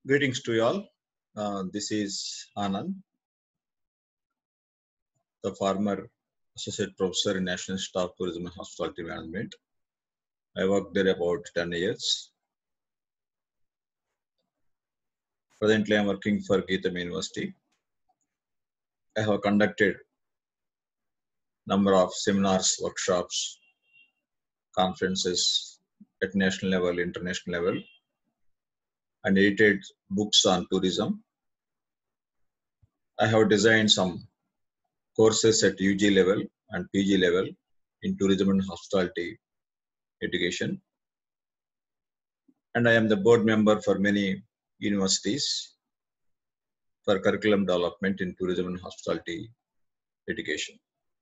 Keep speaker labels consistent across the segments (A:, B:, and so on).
A: Greetings to you all. This is Anand, the former associate professor in National Staff Tourism and Hospitality Management. I worked there about 10 years. Presently, I'm working for Geetham University. I have conducted number of seminars, workshops, conferences at national level, international level, and edited books on tourism. I have designed some courses at UG level and PG level in tourism and hospitality education. And I am the board member for many universities for curriculum development in tourism and hospitality education.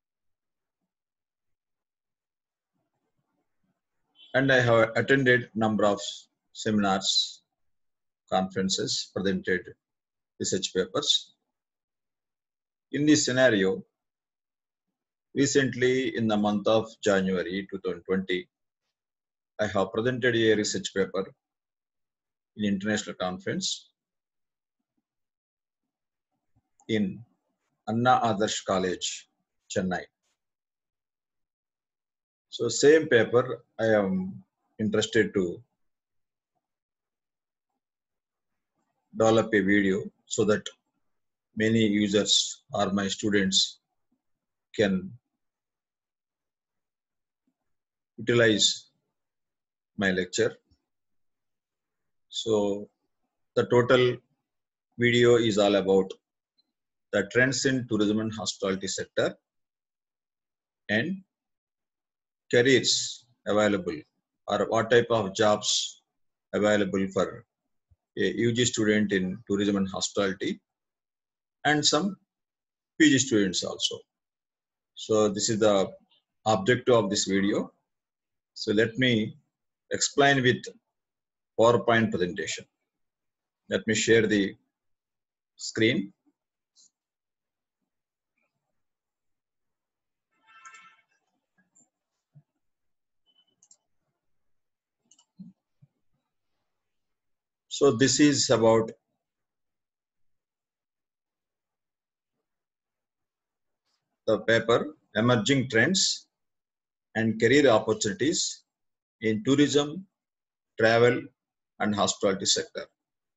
A: And I have attended number of seminars, conferences, presented research papers. In this scenario, recently in the month of January 2020, I have presented a research paper in international conference in Anna Adarsh College, Chennai. So same paper I am interested to develop a video so that many users or my students can utilize my lecture. So the total video is all about the trends in tourism and hospitality sector and careers available or what type of jobs available for a UG student in tourism and hospitality and some PG students also. So this is the objective of this video. So let me explain with PowerPoint presentation. Let me share the screen. So this is about the paper Emerging Trends and Career Opportunities in Tourism, Travel and Hospitality Sector.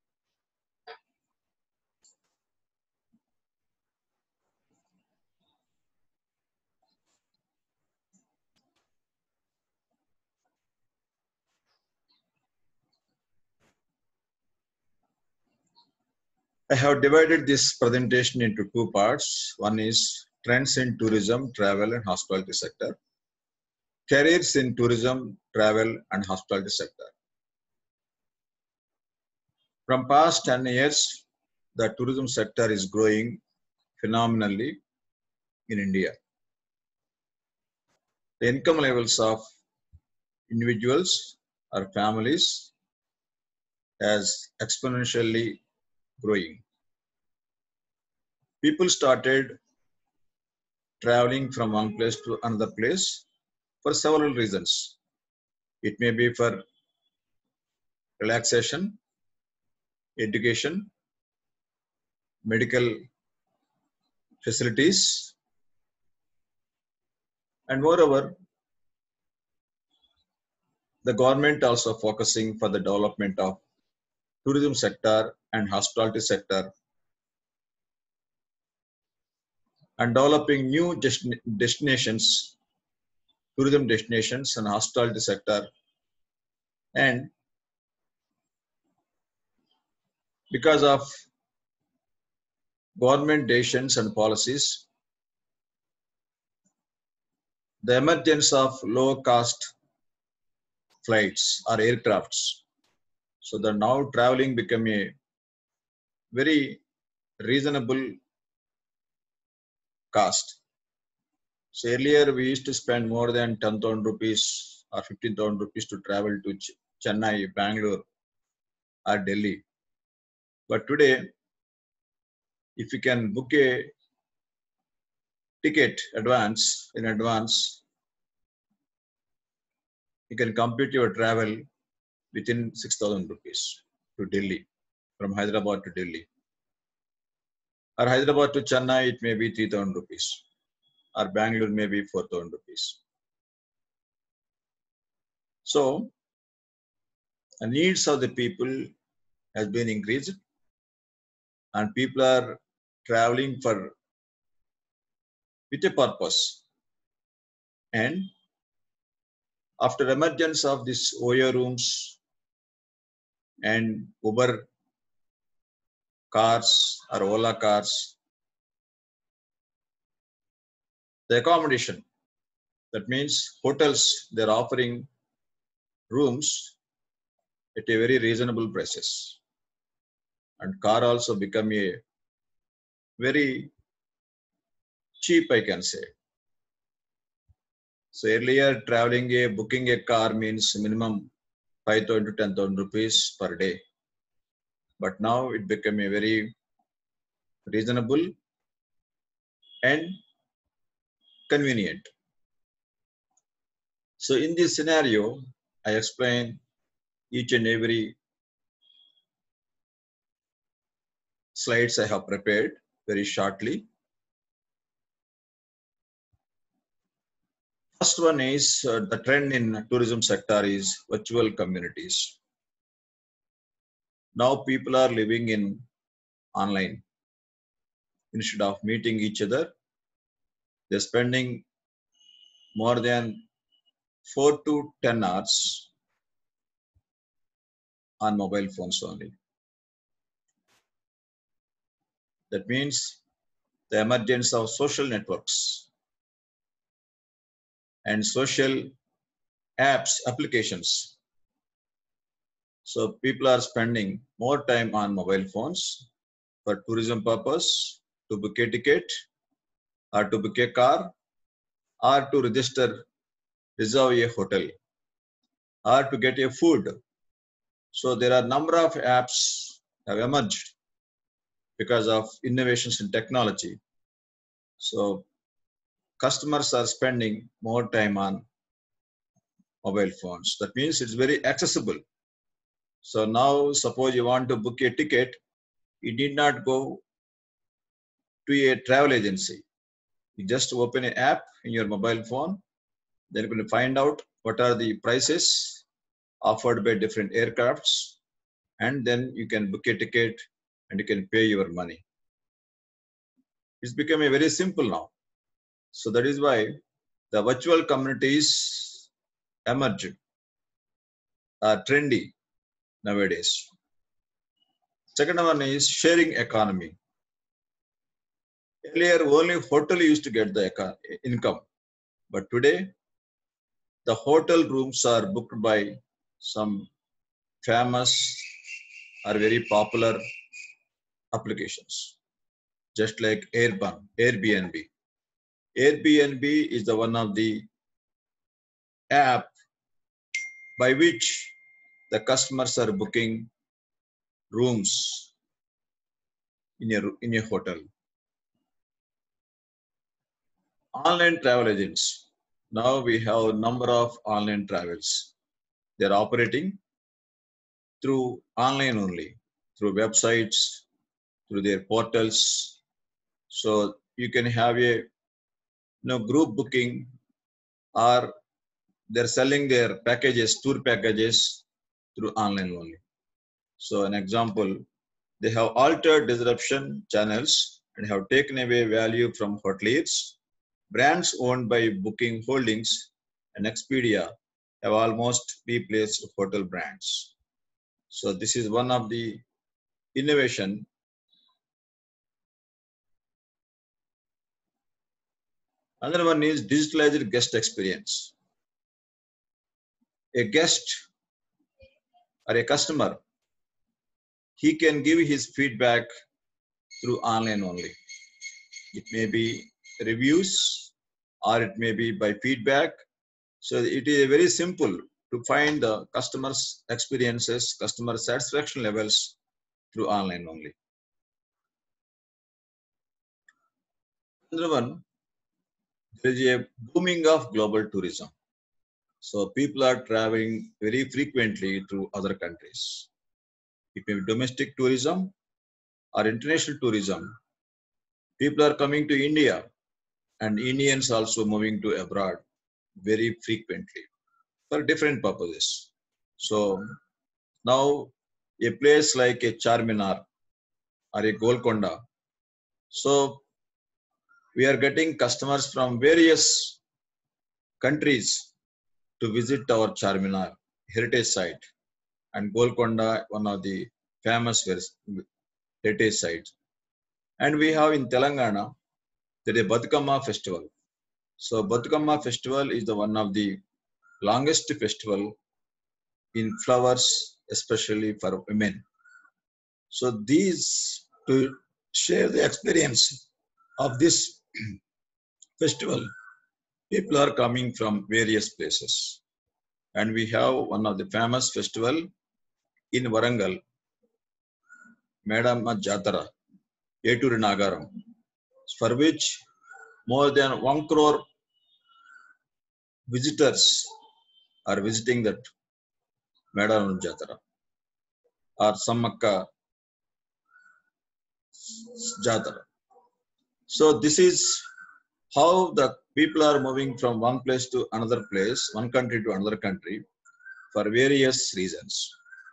A: I have divided this presentation into two parts. One is trends in tourism, travel and hospitality sector. Careers in tourism, travel and hospitality sector. From past 10 years, the tourism sector is growing phenomenally in India. The income levels of individuals or families has exponentially growing. People started traveling from one place to another place for several reasons. It may be for relaxation, education, medical facilities, and moreover, the government also focusing for the development of tourism sector and hospitality sector and developing new destinations, tourism destinations and hospitality sector. And because of government decisions and policies, the emergence of low cost flights or aircrafts. So the now traveling become a very reasonable cost. So earlier we used to spend more than 10,000 rupees or 15,000 rupees to travel to Chennai, Bangalore or Delhi. But today, if you can book a ticket in advance, you can complete your travel within 6,000 rupees to Delhi. from Hyderabad to Delhi. Or Hyderabad to Chennai, it may be 3,000 rupees. Or Bangalore may be 4,000 rupees. So the needs of the people has been increased, and people are traveling with a purpose. And after emergence of this OYO rooms and Uber cars or Ola cars, the accommodation, that means hotels, they're offering rooms at a very reasonable prices. And car also become a very cheap, I can say. So earlier booking a car means minimum 5,000 to 10,000 rupees per day. But now it became a very reasonable and convenient. So in this scenario, I explain each and every slides I have prepared very shortly. First one is the trend in tourism sector is virtual communities. Now people are living in online. Instead of meeting each other, they're spending more than 4 to 10 hours on mobile phones only. That means the emergence of social networks and social apps, applications. So people are spending more time on mobile phones for tourism purpose, to book a ticket, or to book a car, or to reserve a hotel, or to get a food. So there are number of apps have emerged because of innovations in technology. So customers are spending more time on mobile phones. That means it's very accessible. So now suppose you want to book a ticket, you need not go to a travel agency. You just open an app in your mobile phone, then you're going to find out what are the prices offered by different aircrafts, and then you can book a ticket and you can pay your money. It's become a very simple now. So that is why the virtual communities emerged, are trendy nowadays. Second one is sharing economy. Earlier, only hotel used to get the income, but today the hotel rooms are booked by some famous or very popular applications, just like Airbnb. Airbnb is the one of the app by which the customers are booking rooms in a hotel. Online travel agents. Now we have a number of online travels. They are operating through online only, through websites, through their portals. So you can have a group booking, or they're selling their packages, tour packages through online only. So an example, they have altered disruption channels and have taken away value from hoteliers. Brands owned by Booking Holdings and Expedia have almost replaced hotel brands. So this is one of the innovation. Another one is digitalized guest experience. A guest or a customer, he can give his feedback through online only. It may be reviews or it may be by feedback. So it is very simple to find the customers' experiences, customer satisfaction levels through online only. Another one, there is a booming of global tourism. So people are traveling very frequently to other countries. It may be domestic tourism or international tourism. People are coming to India and Indians also moving to abroad very frequently for different purposes. So now a place like a Charminar or a Golconda. So we are getting customers from various countries to visit our Charminar heritage site, and Golconda, one of the famous heritage sites. And we have in Telangana the Batukama festival. So Batukama festival is the one of the longest festival in flowers, especially for women. So these to share the experience of this festival, people are coming from various places. And we have one of the famous festival in Warangal, Medamma Jatara, Eturi Nagaram, for which more than 1 crore visitors are visiting that Medamma Jatara or Sammakka Jatara. So this is how the people are moving from one place to another place, one country to another country for various reasons.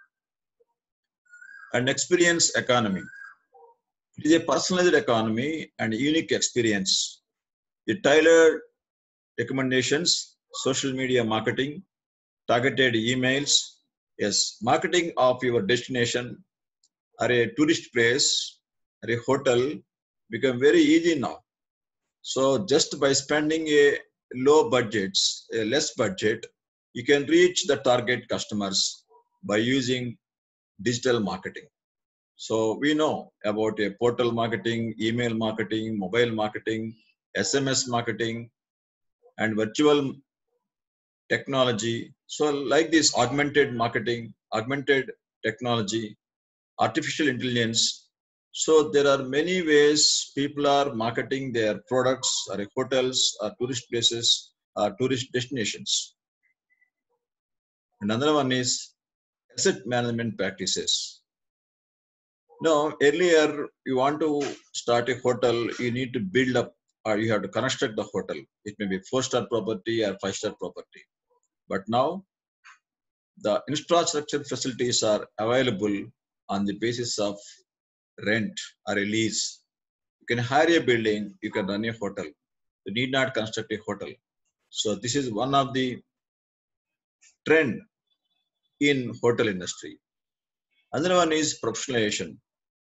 A: And experience economy. It is a personalized economy and unique experience. The tailored recommendations, social media marketing, targeted emails, yes, marketing of your destination or a tourist place or a hotel become very easy now. So just by spending a less budget, you can reach the target customers by using digital marketing. So we know about a portal marketing, email marketing, mobile marketing, SMS marketing, and virtual technology. So like this augmented marketing, augmented technology, artificial intelligence. So there are many ways people are marketing their products or hotels or tourist places or tourist destinations. Another one is asset management practices. Now, earlier you want to start a hotel, you need to build up or you have to construct the hotel. It may be 4-star property or 5-star property. But now the infrastructure facilities are available on the basis of rent or a lease. You can hire a building, you can run a hotel. You need not construct a hotel. So this is one of the trend in hotel industry. Another one is professionalization.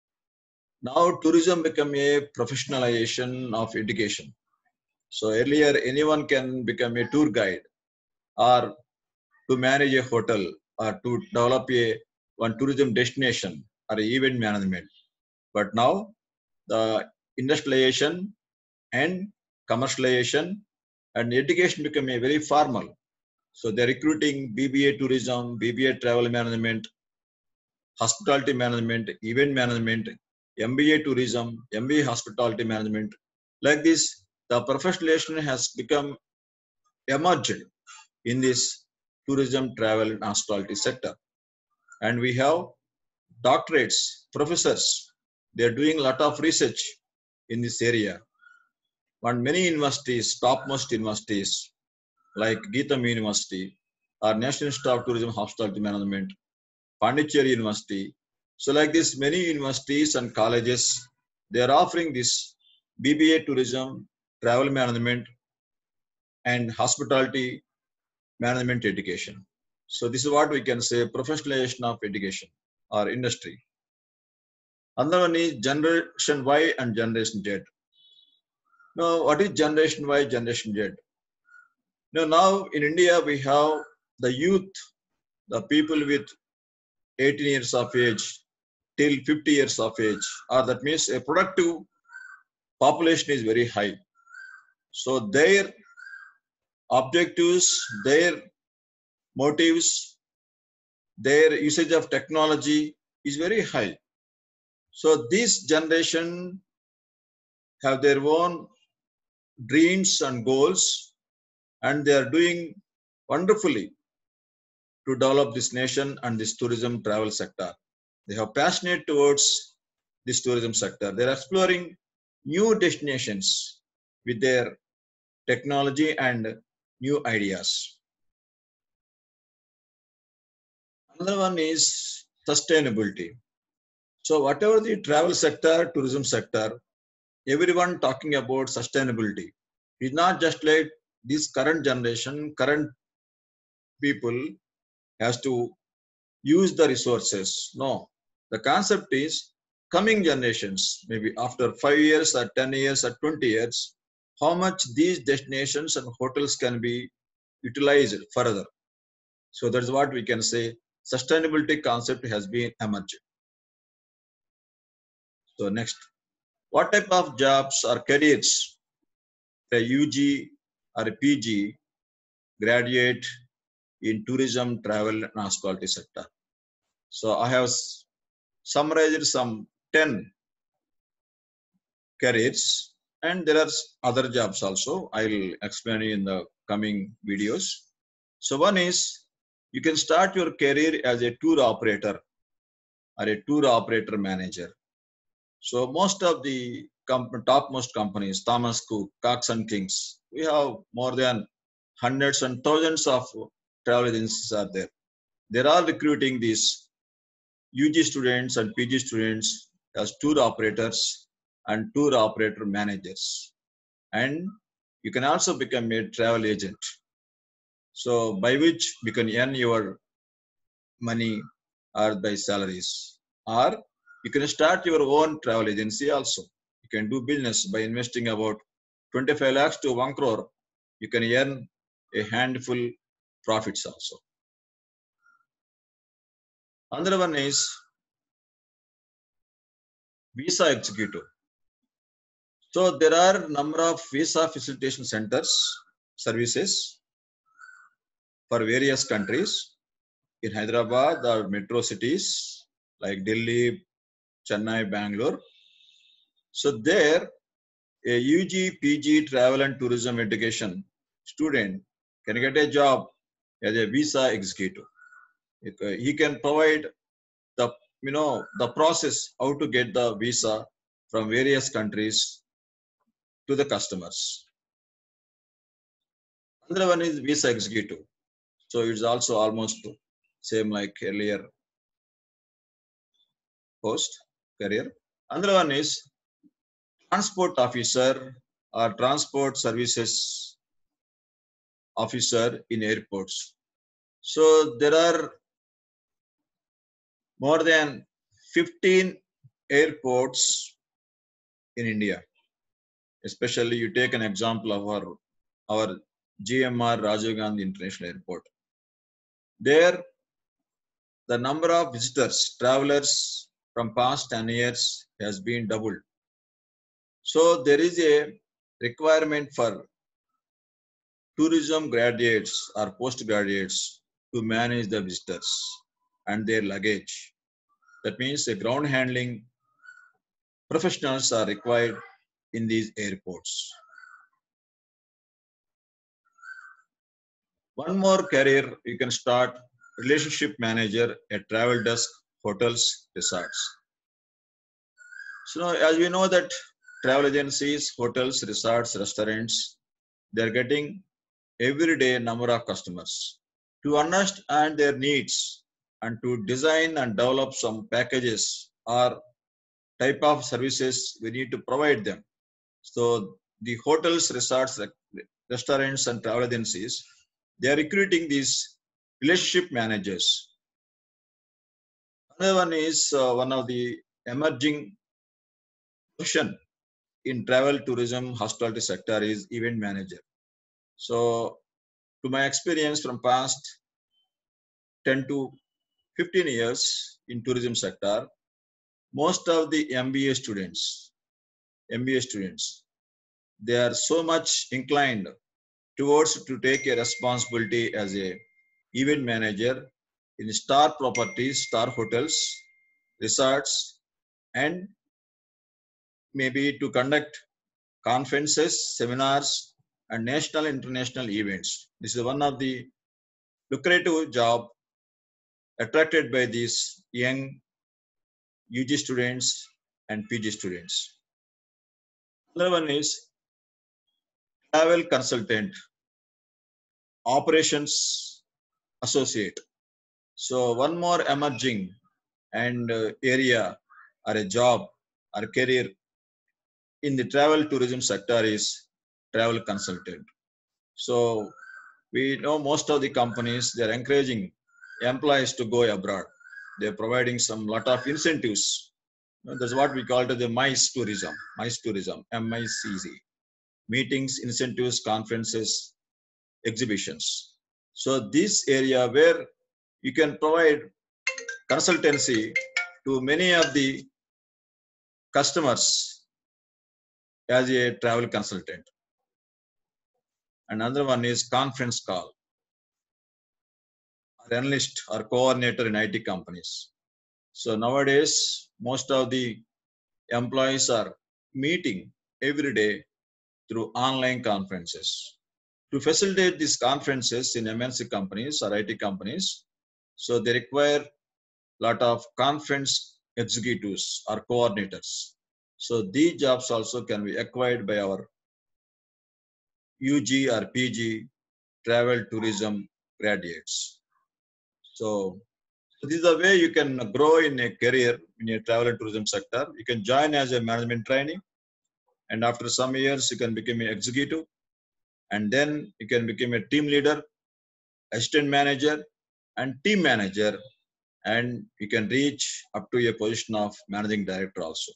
A: Now tourism become a professionalization of education. So earlier anyone can become a tour guide or to manage a hotel or to develop one tourism destination or event management. But now the industrialization and commercialization and education become a very formal. So they're recruiting BBA tourism, BBA travel management, hospitality management, event management, MBA tourism, MBA hospitality management. Like this, the professionalization has become emerged in this tourism, travel, and hospitality sector. And we have doctorates, professors. They're doing a lot of research in this area. And many universities, topmost universities, like Geetham University, or National Institute of Tourism Hospitality Management, Pondicherry University. So like this, many universities and colleges, they are offering this BBA tourism, travel management, and hospitality management education. So this is what we can say, professionalization of education or industry. Another one is Generation Y and Generation Z. Now, what is Generation Y, Generation Z? Now in India, we have the youth, the people with 18 years of age till 50 years of age, or that means a productive population is very high. So their objectives, their motives, their usage of technology is very high. So this generation have their own dreams and goals, and they are doing wonderfully to develop this nation and this tourism travel sector. They are passionate towards this tourism sector. They're exploring new destinations with their technology and new ideas. Another one is sustainability. So whatever the travel sector, tourism sector, everyone talking about sustainability. It's not just like this current generation, current people has to use the resources. No, the concept is coming generations, maybe after 5 years or 10 years or 20 years, how much these destinations and hotels can be utilized further. So that's what we can say sustainability concept has been emerged. So next, what type of jobs or careers a UG or a PG graduate in tourism, travel and hospitality sector? So I have summarized some 10 careers, and there are other jobs also. I'll explain you in the coming videos. So one is you can start your career as a tour operator or a tour operator manager. So most of the topmost companies, Thomas Cook, Cox and Kings, we have more than hundreds and thousands of travel agencies are there. They're all recruiting these UG students and PG students as tour operators and tour operator managers. And you can also become a travel agent. So by which you can earn your money or by salaries. Or you can start your own travel agency also. You can do business by investing about 25 lakhs to 1 crore. You can earn a handful profits also. Another one is visa executive. So there are number of visa facilitation centers, services for various countries in Hyderabad or metro cities like Delhi, Chennai, Bangalore. So there, a UG, PG travel and tourism education student can get a job as a visa executive. He can provide the the process how to get the visa from various countries to the customers. Another one is visa executive. So it's also almost same like earlier post career. Another one is transport officer or transport services officer in airports. So there are more than 15 airports in India. Especially you take an example of our GMR Rajiv Gandhi International Airport. There, the number of visitors, travelers from past 10 years has been doubled. So there is a requirement for tourism graduates or postgraduates to manage the visitors and their luggage. That means the ground handling professionals are required in these airports. One more career you can start, relationship manager at travel desk, hotels, resorts. So as we know that travel agencies, hotels, resorts, restaurants, they're getting every day number of customers. To understand their needs and to design and develop some packages or type of services we need to provide them. So the hotels, resorts, restaurants and travel agencies, they are recruiting these relationship managers. Another one is one of the emerging profession in travel, tourism, hospitality sector is event manager. So to my experience from past 10 to 15 years in tourism sector, most of the MBA students, they are so much inclined towards to take a responsibility as a event manager in star properties, star hotels, resorts, and maybe to conduct conferences, seminars, and national international events. This is one of the lucrative job attracted by these young UG students and PG students. Another one is travel consultant, operations associate. So one more emerging and area or a job or career in the travel tourism sector is travel consultant. So we know most of the companies, they're encouraging employees to go abroad. They're providing some lot of incentives. That's what we call it the MICE tourism, MICE, meetings, incentives, conferences, exhibitions. So this area where you can provide consultancy to many of the customers as a travel consultant. Another one is conference call, or analyst or coordinator in IT companies. So nowadays, most of the employees are meeting every day through online conferences. To facilitate these conferences in MNC companies or IT companies, so they require a lot of conference executives or coordinators. So these jobs also can be acquired by our UG or PG travel tourism graduates. So this is the way you can grow in a career in a travel and tourism sector. You can join as a management trainee, and after some years you can become an executive, and then you can become a team leader, assistant manager, and team manager, and you can reach up to a position of managing director also.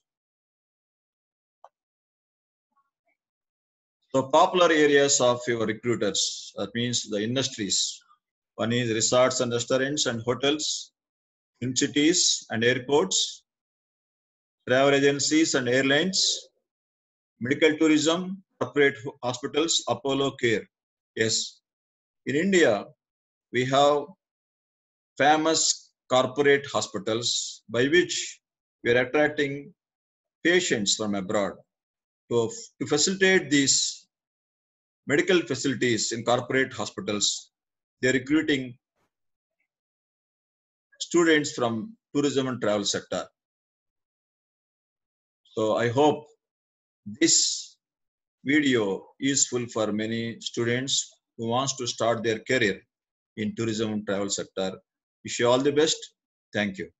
A: So popular areas of your recruiters, that means the industries. One is resorts and restaurants and hotels, film cities and airports, travel agencies and airlines, medical tourism, corporate hospitals, Apollo Care. Yes, in India, we have famous corporate hospitals by which we are attracting patients from abroad. To facilitate these medical facilities in corporate hospitals, they are recruiting students from tourism and travel sector. So I hope this video useful for many students who wants to start their career in tourism and travel sector. Wish you all the best. Thank you.